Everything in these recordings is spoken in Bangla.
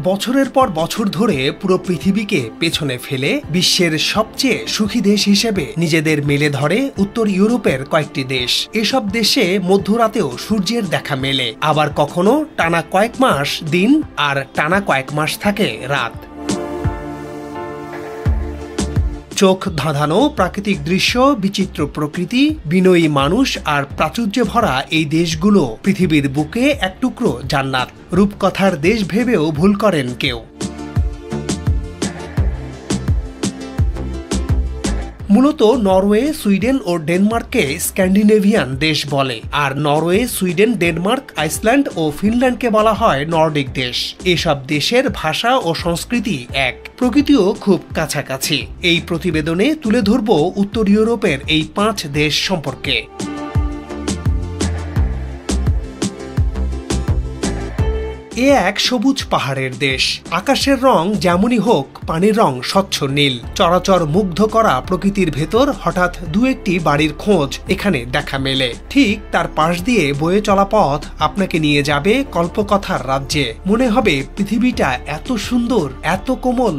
বছরের পর বছর ধরে পুরো পৃথিবীকে পেছনে ফেলে বিশ্বের সবচেয়ে সুখী দেশ হিসেবে নিজেদের মেলে ধরে উত্তর ইউরোপের কয়েকটি দেশ। এসব দেশে মধ্যরাতেও সূর্যের দেখা মেলে, আবার কখনো টানা কয়েক মাস দিন আর টানা কয়েক মাস থাকে রাত। চোখ ধাঁধানো প্রাকৃতিক দৃশ্য, বিচিত্র প্রকৃতি, বিনয়ী মানুষ আর প্রাচুর্যে ভরা এই দেশগুলো পৃথিবীর বুকে এক টুকরো জান্নাত। রূপকথার দেশ ভেবেও ভুল করেন কেউ। মূলত নরওয়ে, সুইডেন ও ডেনমার্ককে স্ক্যান্ডিনেভিয়ান দেশ বলে, আর নরওয়ে, সুইডেন, ডেনমার্ক, আইসল্যান্ড ও ফিনল্যান্ডকে বলা হয় নর্ডিক দেশ। এসব দেশের ভাষা ও সংস্কৃতি এক, প্রকৃতিও খুব কাছাকাছি। এই প্রতিবেদনে তুলে ধরব উত্তর ইউরোপের এই 5 দেশ সম্পর্কে। এ এক সবুজ পাহাড়ের দেশ। আকাশের রং যেমনই হোক, পানির রং স্বচ্ছ নীল। চরাচর মুগ্ধ করা প্রকৃতির ভেতর হঠাৎ দু একটি বাড়ির খোঁজ এখানে দেখা মেলে। ঠিক তার পাশ দিয়ে বয়ে চলা পথ আপনাকে নিয়ে যাবে কল্পকথার রাজ্যে। মনে হবে পৃথিবীটা এত সুন্দর, এত কোমল।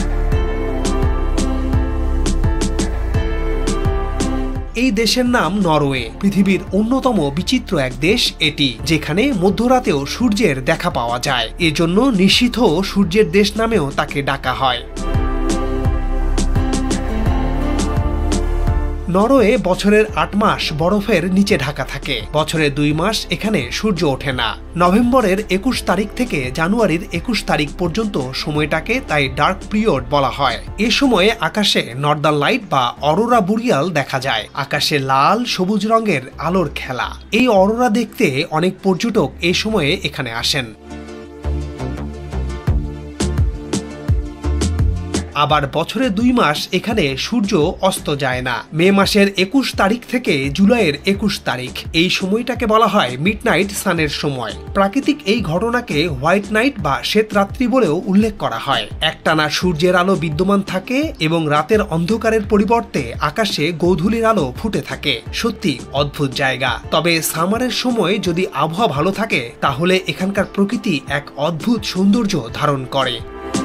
এই দেশের নাম নরওয়ে। পৃথিবীর অন্যতম বিচিত্র এক দেশ এটি, যেখানে মধ্যরাতেও সূর্যের দেখা পাওয়া যায়। এজন্য নিশীথ সূর্যের দেশ নামেও তাকে ডাকা হয়। নরওয়ে বছরের 8 মাস বরফের নিচে ঢাকা থাকে। বছরে 2 মাস এখানে সূর্য ওঠে না। নভেম্বরের 21 তারিখ থেকে জানুয়ারির 21 তারিখ পর্যন্ত সময়টাকে তাই ডার্ক পিরিয়ড বলা হয়। এ সময়ে আকাশে নর্দার্ন লাইট বা অরোরা বোরিয়াল দেখা যায়। আকাশে লাল সবুজ রঙের আলোর খেলা। এই অরোরা দেখতে অনেক পর্যটক এই সময়ে এখানে আসেন। আবার বছরে 2 মাস এখানে সূর্য অস্ত যায় না। মে মাসের 21 তারিখ থেকে জুলাইয়ের 21 তারিখ, এই সময়টাকে বলা হয় মিডনাইট সানের সময়। প্রাকৃতিক এই ঘটনাকে হোয়াইট নাইট বা শ্বেত রাত্রি বলেও উল্লেখ করা হয়। একটানা সূর্যের আলো বিদ্যমান থাকে এবং রাতের অন্ধকারের পরিবর্তে আকাশে গোধূলির আলো ফুটে থাকে। সত্যি অদ্ভুত জায়গা। তবে সামারের সময় যদি আবহাওয়া ভালো থাকে, তাহলে এখানকার প্রকৃতি এক অদ্ভুত সৌন্দর্য ধারণ করে।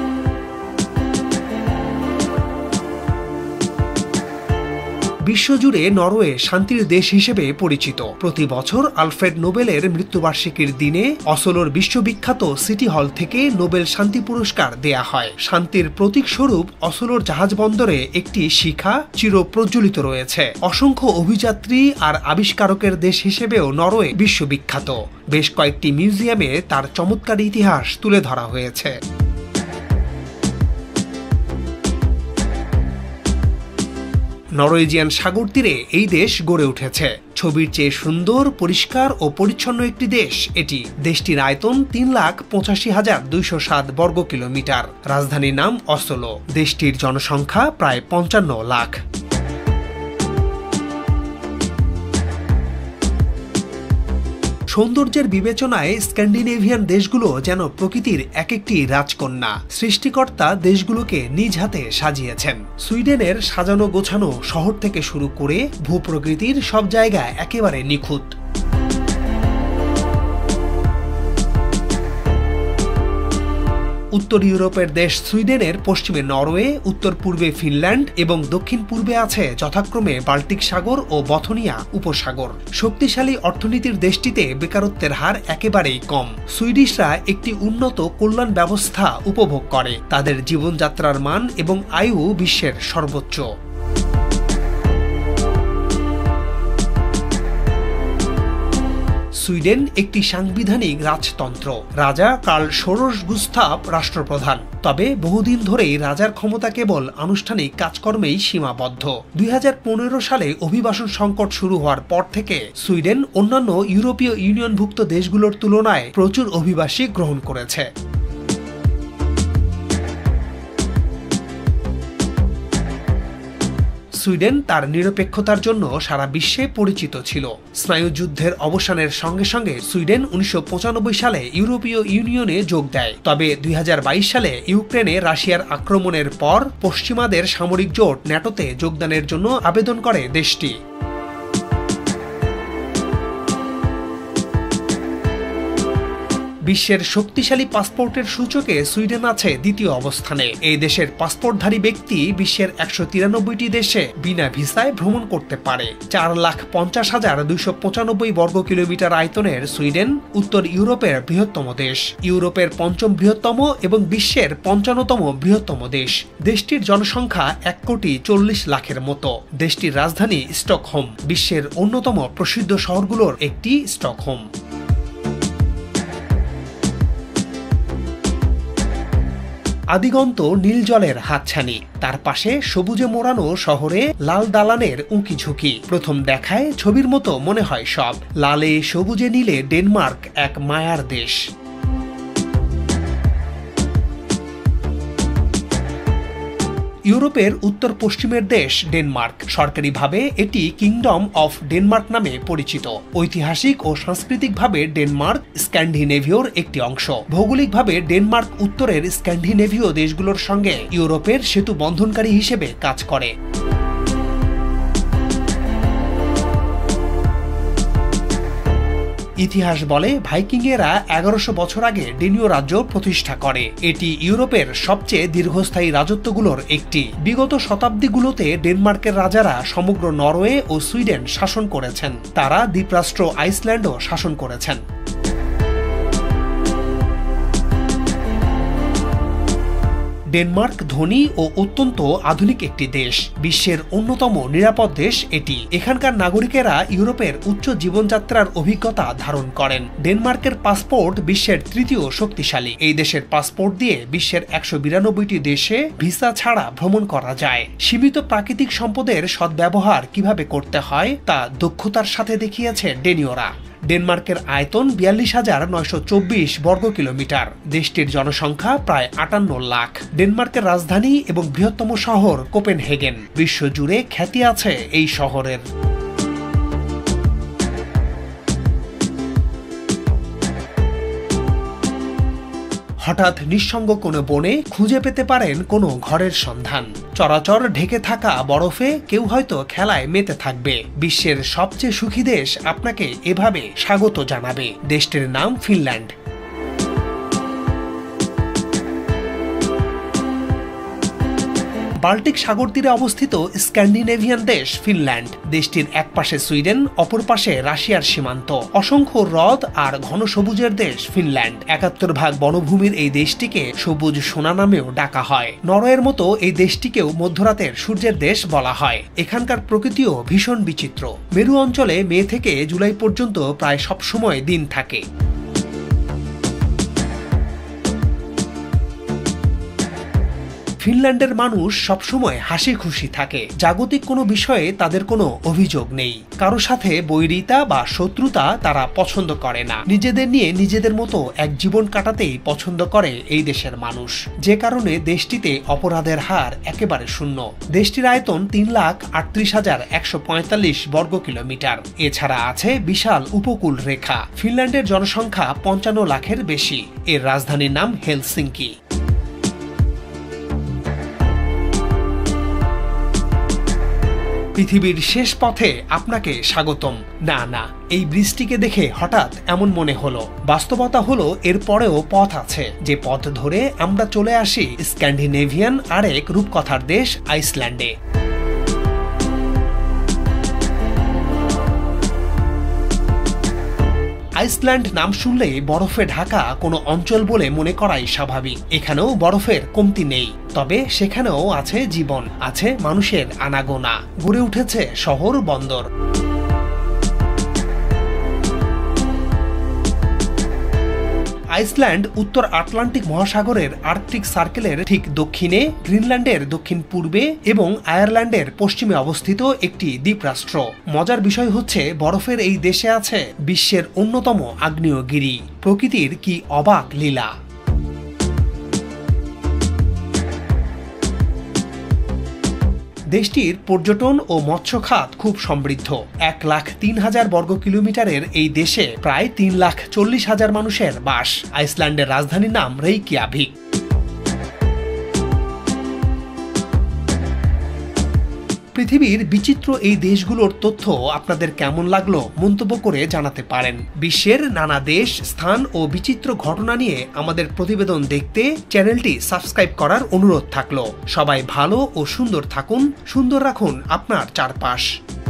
বিশ্বজুড়ে নরওয়ে শান্তির দেশ হিসেবে পরিচিত। প্রতি বছর আলফ্রেড নোবেলের মৃত্যুবার্ষিকীর দিনে অসলোর বিশ্ববিখ্যাত সিটি হল থেকে নোবেল শান্তি পুরস্কার দেয়া হয়। শান্তির প্রতীক স্বরূপ অসলোর জাহাজ বন্দরে একটি শিখা চিরপ্রজ্বলিত রয়েছে। অসংখ্য অভিযাত্রী আর আবিষ্কারকের দেশ হিসেবেও নরওয়ে বিশ্ববিখ্যাত। বেশ কয়েকটি মিউজিয়ামে তার চমৎকার ইতিহাস তুলে ধরা হয়েছে। নরওয়েজিয়ান সাগর তীরে এই দেশ গড়ে উঠেছে। ছবির চেয়ে সুন্দর, পরিষ্কার ও পরিচ্ছন্ন একটি দেশ এটি। দেশটির আয়তন 3,85,207 বর্গ কিলোমিটার। রাজধানীর নাম অসলো। দেশটির জনসংখ্যা প্রায় 55 লাখ। সৌন্দর্যের বিবেচনায় স্ক্যান্ডিনেভিয়ান দেশগুলো যেন প্রকৃতির এক একটি রাজকন্যা। সৃষ্টিকর্তা দেশগুলোকে নিজ হাতে সাজিয়েছেন। সুইডেনের সাজানো গোছানো শহর থেকে শুরু করে ভূপ্রকৃতির সব জায়গা একেবারে নিখুঁত। উত্তর ইউরোপের দেশ সুইডেনের পশ্চিমে নরওয়ে, উত্তর পূর্বে ফিনল্যান্ড এবং দক্ষিণ পূর্বে আছে যথাক্রমে বাল্টিক সাগর ও বথনিয়া উপসাগর। শক্তিশালী অর্থনীতির দেশটিতে বেকারত্বের হার একেবারেই কম। সুইডিশরা একটি উন্নত কল্যাণ ব্যবস্থা উপভোগ করে। তাদের জীবনযাত্রার মান এবং আয়ু বিশ্বের সর্বোচ্চ। সুইডেন একটি সাংবিধানিক রাজতন্ত্র। রাজা কার্ল ষোড়শ গুস্তাভ রাষ্ট্রপ্রধান। তবে বহুদিন ধরেই রাজার ক্ষমতা কেবল আনুষ্ঠানিক কাজকর্মেই সীমাবদ্ধ। 2015 সালে অভিবাসন সংকট শুরু হওয়ার পর থেকে সুইডেন অন্যান্য ইউরোপীয় ইউনিয়নভুক্ত দেশগুলোর তুলনায় প্রচুর অভিবাসী গ্রহণ করেছে। সুইডেন তার নিরপেক্ষতার জন্য সারা বিশ্বে পরিচিত ছিল। স্নায়ুযুদ্ধের অবসানের সঙ্গে সঙ্গে সুইডেন 1995 সালে ইউরোপীয় ইউনিয়নে যোগ দেয়। তবে 2022 সালে ইউক্রেনে রাশিয়ার আক্রমণের পর পশ্চিমাদের সামরিক জোট ন্যাটোতে যোগদানের জন্য আবেদন করে দেশটি। বিশ্বের শক্তিশালী পাসপোর্টের সূচকে সুইডেন আছে দ্বিতীয় অবস্থানে। এই দেশের পাসপোর্টধারী ব্যক্তি বিশ্বের 193টি দেশে বিনা ভিসায় ভ্রমণ করতে পারে। 4,50,295 বর্গ কিলোমিটার আয়তনের সুইডেন উত্তর ইউরোপের বৃহত্তম দেশ, ইউরোপের পঞ্চম বৃহত্তম এবং বিশ্বের 55তম বৃহত্তম দেশ। দেশটির জনসংখ্যা 1,40,00,000-এর মতো। দেশটির রাজধানী স্টকহোম, বিশ্বের অন্যতম প্রসিদ্ধ শহরগুলোর একটি স্টকহোম। আদিগন্ত নীল জলের হাতছানি, তার পাশে সবুজে মোড়ানো শহরে লাল দালানের উঁকি ঝুঁকি। প্রথম দেখায় ছবির মতো মনে হয় সব। লালে সবুজে নীলে ডেনমার্ক এক মায়ার দেশ। ইউরোপের উত্তর পশ্চিমের দেশ ডেনমার্ক। সরকারিভাবে এটি কিংডম অফ ডেনমার্ক নামে পরিচিত। ঐতিহাসিক ও সাংস্কৃতিকভাবে ডেনমার্ক স্ক্যান্ডিনেভীয়র একটি অংশ। ভৌগোলিকভাবে ডেনমার্ক উত্তরের স্ক্যান্ডিনেভীয় দেশগুলোর সঙ্গে ইউরোপের সেতু বন্ধনকারী হিসেবে কাজ করে। ইতিহাস বলে ভাইকিংয়েরা 1100 বছর আগে ডেনীয় রাজ্য প্রতিষ্ঠা করে। এটি ইউরোপের সবচেয়ে দীর্ঘস্থায়ী রাজত্বগুলোর একটি। বিগত শতাব্দীগুলোতে ডেনমার্কের রাজারা সমগ্র নরওয়ে ও সুইডেন শাসন করেছেন। তারা দ্বীপরাষ্ট্র আইসল্যান্ডও শাসন করেছেন। ডেনমার্ক ধনী ও অত্যন্ত আধুনিক একটি দেশ। বিশ্বের অন্যতম নিরাপদ দেশ এটি। এখানকার নাগরিকেরা ইউরোপের উচ্চ জীবনযাত্রার অভিজ্ঞতা ধারণ করেন। ডেনমার্কের পাসপোর্ট বিশ্বের তৃতীয় শক্তিশালী। এই দেশের পাসপোর্ট দিয়ে বিশ্বের 192টি দেশে ভিসা ছাড়া ভ্রমণ করা যায়। সীমিত প্রাকৃতিক সম্পদের সদ্ব্যবহার কিভাবে করতে হয় তা দক্ষতার সাথে দেখিয়েছে ডেনীয়রা। ডেনমার্কের আয়তন 42,924 বর্গ কিলোমিটার। দেশটির জনসংখ্যা প্রায় 58 লাখ। ডেনমার্কের রাজধানী এবং বৃহত্তম শহর কোপেনহেগেন। বিশ্বজুড়ে খ্যাতি আছে এই শহরের। হঠাৎ নিঃসঙ্গ কোনো বনে খুঁজে পেতে পারেন কোনো ঘরের সন্ধান। চরাচর ঢেকে থাকা বরফে কেউ হয়তো খেলায় মেতে থাকবে। বিশ্বের সবচেয়ে সুখী দেশ আপনাকে এভাবে স্বাগত জানাবে। দেশটির নাম ফিনল্যান্ড। বাল্টিক সাগর তীরে অবস্থিত স্ক্যান্ডিনেভিয়ান দেশ ফিনল্যান্ড। দেশটির এক পাশে সুইডেন, অপর পাশে রাশিয়ার সীমান্ত। অসংখ্য হ্রদ আর ঘন সবুজের দেশ ফিনল্যান্ড। 71 ভাগ বনভূমির এই দেশটিকে সবুজ সোনা নামেও ডাকা হয়। নরওয়ের মতো এই দেশটিকেও মধ্যরাতের সূর্যের দেশ বলা হয়। এখানকার প্রকৃতিও ভীষণ বিচিত্র। মেরু অঞ্চলে মে থেকে জুলাই পর্যন্ত প্রায় সবসময় দিন থাকে। ফিনল্যান্ডের মানুষ সবসময় হাসি খুশি থাকে। জাগতিক কোনো বিষয়ে তাদের কোনো অভিযোগ নেই। কারো সাথে বৈরিতা বা শত্রুতা তারা পছন্দ করে না। নিজেদের নিয়ে নিজেদের মতো এক জীবন কাটাতেই পছন্দ করে এই দেশের মানুষ। যে কারণে দেশটিতে অপরাধের হার একেবারে শূন্য। দেশটির আয়তন 3,38,145 বর্গ কিলোমিটার। এছাড়া আছে বিশাল উপকূল রেখা। ফিনল্যান্ডের জনসংখ্যা 55 লাখের বেশি। এর রাজধানীর নাম হেলসিঙ্কি। পৃথিবীর শেষ পথে আপনাকে স্বাগতম। না, এই ব্রিজটিকে দেখে হঠাৎ এমন মনে হলো। বাস্তবতা হলো এর পরেও পথ আছে, যে পথ ধরে আমরা চলে আসি স্ক্যান্ডিনেভিয়ান আরেক রূপকথার দেশ আইসল্যান্ডে। আইসল্যান্ড নাম শুনলেই বরফে ঢাকা কোনো অঞ্চল বলে মনে করাই স্বাভাবিক। এখানেও বরফের কমতি নেই, তবে সেখানেও আছে জীবন, আছে মানুষের আনাগোনা। গড়ে উঠেছে শহর বন্দর। আইসল্যান্ড উত্তর আটলান্টিক মহাসাগরের আর্কটিক সার্কেলের ঠিক দক্ষিণে, গ্রিনল্যান্ডের দক্ষিণ পূর্বে এবং আয়ারল্যান্ডের পশ্চিমে অবস্থিত একটি দ্বীপরাষ্ট্র। মজার বিষয় হচ্ছে বরফের এই দেশে আছে বিশ্বের অন্যতম আগ্নেয়গিরি। প্রকৃতির কি অবাক লীলা! দেশটির পর্যটন ও মৎস্য খাত খুব সমৃদ্ধ। 1,03,000 বর্গ কিলোমিটারের এই দেশে প্রায় 3,40,000 মানুষের বাস। আইসল্যান্ডের রাজধানীর নাম রেইকিয়াভিক। পৃথিবীর বিচিত্র এই দেশগুলোর তথ্য আপনাদের কেমন লাগলো মন্তব্য করে জানাতে পারেন। বিশ্বের নানা দেশ, স্থান ও বিচিত্র ঘটনা নিয়ে আমাদের প্রতিবেদন দেখতে চ্যানেলটি সাবস্ক্রাইব করার অনুরোধ থাকলো। সবাই ভালো ও সুন্দর থাকুন, সুন্দর রাখুন আপনার চারপাশ।